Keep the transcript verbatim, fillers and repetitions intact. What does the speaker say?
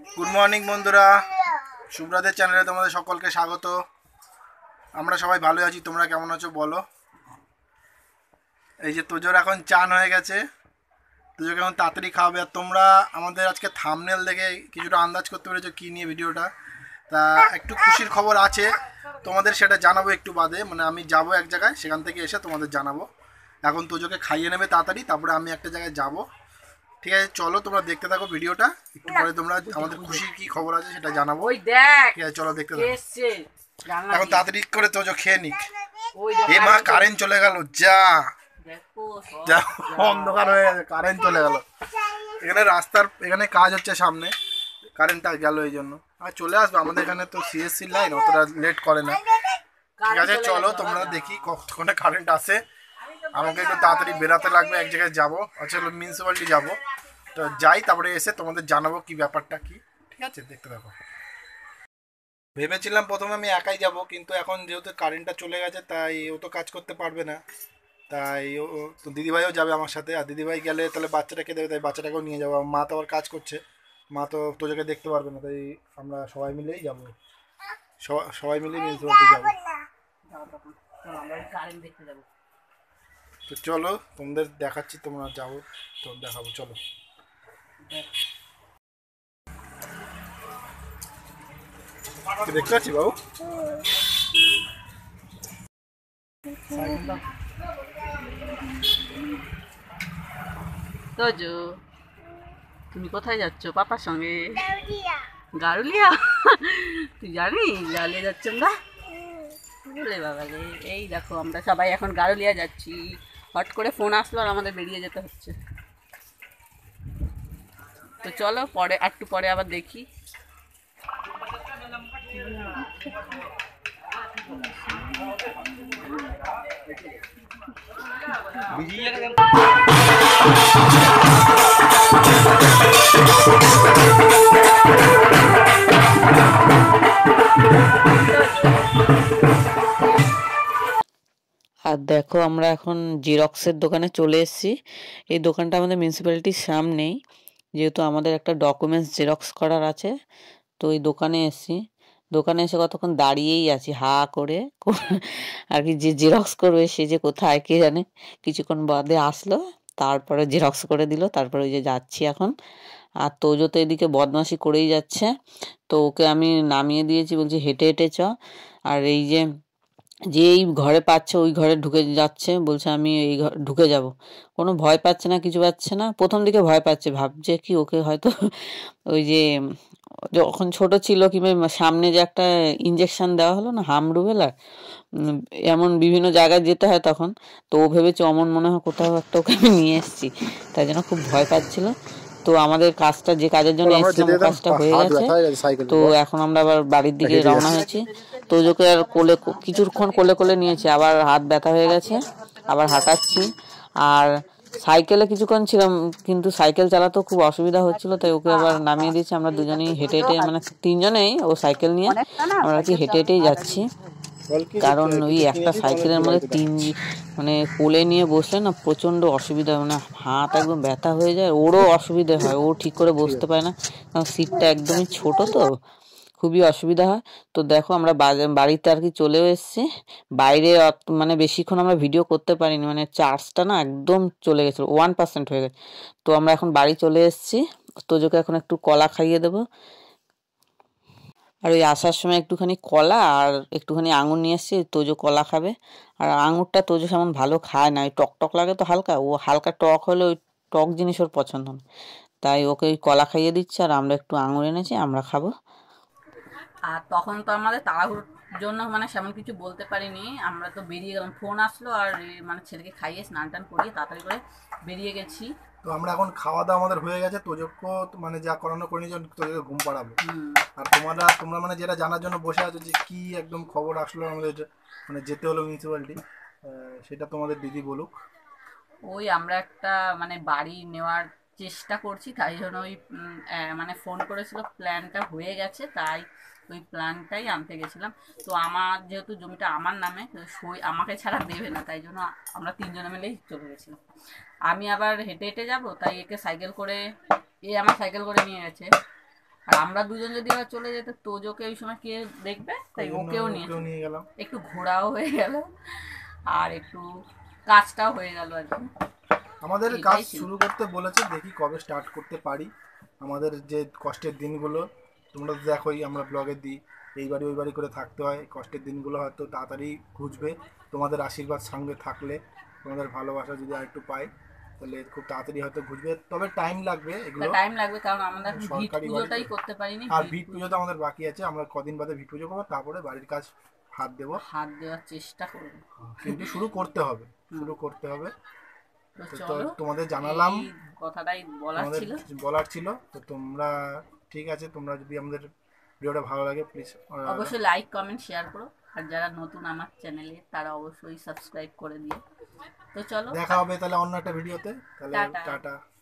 Good morning বন্ধুরা, সুব্রতের চ্যানেলে তোমাদের সকলকে স্বাগত। আমরা সবাই ভালো আছি, তোমরা কেমন আছো বলো। এই যে তোজোর এখন চান হয়ে গেছে, তোজোকে এখন তাড়াতাড়ি খাওয়াবে। আর তোমরা আমাদের আজকে থাম্বনেল দেখে কিছুটা আন্দাজ করতে পেরেছো কী নিয়ে ভিডিওটা। তা একটু খুশির খবর আছে তোমাদের, সেটা জানাবো একটু বাদে। মানে আমি যাব এক জায়গায়, সেখান থেকে এসে তোমাদের জানাবো। এখন তোজোকে খাইয়ে নেবে তাড়াতাড়ি, তারপরে আমি একটা জায়গায় যাব। ঠিক আছে, চলো তোমরা দেখতে থাকো ভিডিওটা। একটু পরে তোমরা আমাদের খুশির কি খবর আছে সেটা জানাবো। ওই দেখ, ঠিক আছে চলো দেখতে থাকো। এখন তাড়াতাড়ি করে তোজো খেয়ে নিক। এ মা, কারেন্ট চলে গেল, যা যা অন্ধকার হয়ে গেছে, কারেন্ট চলে গেল। এখানে রাস্তার এখানে কাজ হচ্ছে সামনে, কারেন্টটা গেল এই জন্য। আর চলে আসবে, আমাদের এখানে তো সিএসসি লাইন অতটা লেট করে না। ঠিক আছে চলো তোমরা দেখি কতক্ষণে কারেন্ট আসে। আমাকে একটু তাড়াতাড়ি বেরাতে লাগবে, এক জায়গায় যাবো, আসলে মিউনিসিপ্যালিটি যাবো। তো যাই, তারপরে এসে তোমাদের জানাবো কি ব্যাপারটা কি। ঠিক আছে দেখতে থাকো। ভেবেছিলাম প্রথমে আমি একাই যাব, কিন্তু এখন যেহেতু কারেন্টটা চলে গেছে তাই ও তো কাজ করতে পারবে না। তাই ও তো দিদিভাইও যাবে আমার সাথে। আর দিদিভাই গেলে তাহলে বাচ্চাটাকে দেবে, তাই বাচ্চাটাকেও নিয়ে যাবো। মা তো আবার কাজ করছে, মা তো তোদেরকে দেখতে পারবে না, তাই আমরা সবাই মিলেই যাবো। সবাই মিলেই মিউনিসিপ্যালিটি যাবো। তো চলো তোমাদের দেখাচ্ছি, তোমরা যাবো তো দেখাবো, চলো। দেখতে পাচ্ছি বাবু, তোজো তুমি কোথায় যাচ্ছ? পাপার সঙ্গে গারুলিয়া? তুই জানি গারুলিয়া যাচ্ছ আমরা? বলে বাবা রে, এই দেখো আমরা সবাই এখন গারুলিয়া যাচ্ছি। হট করে ফোন আসলো আর আমাদের বেরিয়ে যেতে হচ্ছে। তো চলো পরে একটু পরে আবার দেখি। আর দেখো আমরা এখন জেরক্সের দোকানে চলে এসেছি। এই দোকানটা আমাদের মিউনিসিপ্যালিটির সামনেই, যেহেতু আমাদের একটা ডকুমেন্টস জেরক্স করার আছে। তো এই দোকানে এসেছি, দোকানে এসে কতক্ষণ দাঁড়িয়েই আছি হা করে। আর কি যে জেরক্স করবে সে যে কোথায় কে জানে। কিছুক্ষণ বাদে আসলো, তারপরে জেরক্স করে দিল, তারপরে ওই যে যাচ্ছি এখন। আর তোজো তো এদিকে বদমাশি করেই যাচ্ছে, তো ওকে আমি নামিয়ে দিয়েছি, বলছি হেঁটে হেঁটে চ। আর এই যে যেই ঘরে পাচ্ছে ওই ঘরে ঢুকে যাচ্ছে, বলছে আমি এই ঘর ঢুকে যাব। কোনো ভয় পাচ্ছে না, কিছু পাচ্ছে না। প্রথম দিকে ভয় পাচ্ছে, ভাবছে কি ওকে হয়তো ওই যে যখন ছোট ছিল কিংবা সামনে যে একটা ইঞ্জেকশন দেওয়া হলো না হাম রুবেলার, এমন বিভিন্ন জায়গায় যেতে হয় তখন। তো ও ভেবেছে অমন মনে হয় কোথাও একটা ওকে আমি নিয়ে এসেছি, তাই জন্য খুব ভয় পাচ্ছিল। তো আমাদের কাজটা যে কাজের জন্য এসেছিলাম ও কাজটা হয়ে গেছে। তো এখন আমরা আবার বাড়ির দিকে রওনা হয়েছি। তো ওকে আর কোলে কিছুক্ষণ কোলে কোলে নিয়েছি, আবার হাত ব্যথা হয়ে গেছে, আবার হাঁটাচ্ছি। আর সাইকেলে কিছুক্ষণ ছিলাম, কিন্তু সাইকেল চালাতেও খুব অসুবিধা হচ্ছিল, তাই ওকে আবার নামিয়ে দিয়েছি। আমরা দুজনেই হেঁটে হেঁটে, মানে তিনজনেই, ও সাইকেল নিয়ে, আমরা আর কি হেঁটে হেঁটেই যাচ্ছি। কারণ ওই একটা সাইকেলের মধ্যে তিন মানে কোলে নিয়ে বসলে না প্রচণ্ড অসুবিধা, মানে হাত একদম ব্যথা হয়ে যায়, ওরও অসুবিধা হয়, ও ঠিক করে বসতে পারে না, কারণ সিটটা একদমই ছোট, তো খুবই অসুবিধা হয়। তো দেখো আমরা বাড়িতে আর কি চলেও এসেছি। বাইরে মানে বেশিক্ষণ আমরা ভিডিও করতে পারিনি, মানে চার্জটা না একদম চলে গেছিলো, ওয়ান পার্সেন্ট হয়ে গেছে। তো আমরা এখন বাড়ি চলে এসেছি। তোজোকে এখন একটু কলা খাইয়ে দেবো। আর ওই আসার সময় একটুখানি কলা আর একটুখানি আঙুর নিয়ে এসেছি, তোজো কলা খাবে। আর আঙুরটা তোজো সেমন ভালো খায় না, ওই টক টক লাগে তো হালকা, ও হালকা টক হলে ওই টক জিনিস ওর পছন্দ না, তাই ওকে ওই কলা খাইয়ে দিচ্ছে। আর আমরা একটু আঙুর এনেছি, আমরা খাবো। আর তখন তো আমাদের তাড়াহুড়োর জন্য মানে সেমন কিছু বলতে পারিনি, আমরা তো বেরিয়ে গেলাম। ফোন আসলো আর মানে ছেলেকে খাইয়ে স্নান টান করিয়ে তাড়াতাড়ি করে বেরিয়ে গেছি। তো আমরা এখন খাওয়া দাওয়া আমাদের হয়ে গেছে, তোজোকে মানে যা করানো করে নিয়ে তোজোকে ঘুম পাড়াবো। আর তোমরা তোমরা মানে যেটা জানার জন্য বসে আছো যে কি একদম খবর আসলো আমাদের, মানে যেতে হলো মিউনিসিপ্যালিটি, সেটা তোমাদের দিদি বলুক। ওই আমরা একটা মানে বাড়ি নেওয়ার চেষ্টা করছি, তাই জন্য ওই মানে ফোন করেছিল, প্ল্যানটা হয়ে গেছে, তাই ওই প্ল্যানটাই আনতে গেছিলাম। তো আমার যেহেতু জমিটা আমার নামে, সই আমাকে ছাড়া দেবে না, তাই জন্য আমরা তিনজনে মিলেই চলে গেছিলাম। আমি আবার হেঁটে হেঁটে যাব, তাই একে সাইকেল করে, এ আমার সাইকেল করে নিয়ে গেছে। আর আমরা দুজন যদি আবার চলে যেত তোজোকে ওই সময় কে দেখবে, তাই ওকেও নিয়ে নিয়ে গেলাম, একটু ঘোরাও হয়ে গেল আর একটু কাজটাও হয়ে গেল আর কি। আমাদের কাজ শুরু করতে বলেছে, দেখি কবে স্টার্ট করতে পারি। আমাদের যে কষ্টের দিনগুলো তোমরা তো দেখোই, আমরা ব্লগে দিই, এই বাড়ি ওই বাড়ি করে থাকতে হয়, কষ্টের দিনগুলো হয়তো তাড়াতাড়ি ঘুচবে তোমাদের আশীর্বাদ সঙ্গে থাকলে, তোমাদের ভালোবাসা যদি আর একটু পাই তাহলে খুব তাড়াতাড়ি হয়তো ঘুচবে, তবে টাইম লাগবে, এগুলো টাইম লাগবে কারণ আমরা ভিট সরকারি পুজোটাই করতে পারিনি। আর ভিট পুজো তো আমাদের বাকি আছে, আমরা কদিন বাদে ভিট পুজো করবো, তারপরে বাড়ির কাজ হাত দেবো, হাত দেওয়ার চেষ্টা করব, কিন্তু শুরু করতে হবে, শুরু করতে হবে। তো তো চলো তোমাদের জানালাম, এই কথাটাই বলার আমাদের ছিল। বলার ছিল। তো তোমরা ঠিক আছে, তোমরা যদি আমাদের ভিডিওটা ভালো লাগে প্লিজ অবশ্যই লাইক কমেন্ট শেয়ার করো, আর যারা নতুন আমার চ্যানেলে তারা অবশ্যই সাবস্ক্রাইব করে দিও। তো চলো দেখা হবে তাহলে অন্য একটা ভিডিওতে, তাহলে টাটা। টাটা।